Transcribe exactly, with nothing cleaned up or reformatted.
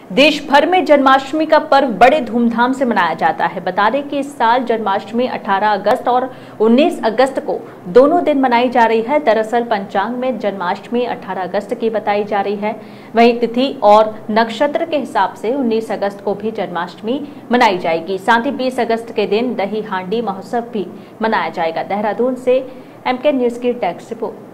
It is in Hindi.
देश भर में जन्माष्टमी का पर्व बड़े धूमधाम से मनाया जाता है। बता दें कि इस साल जन्माष्टमी अठारह अगस्त और उन्नीस अगस्त को दोनों दिन मनाई जा रही है। दरअसल पंचांग में जन्माष्टमी अठारह अगस्त की बताई जा रही है, वहीं तिथि और नक्षत्र के हिसाब से उन्नीस अगस्त को भी जन्माष्टमी मनाई जाएगी। साथ ही बीस अगस्त के दिन दही हांडी महोत्सव भी मनाया जाएगा। देहरादून से एमके न्यूज की डेस्क रिपोर्ट।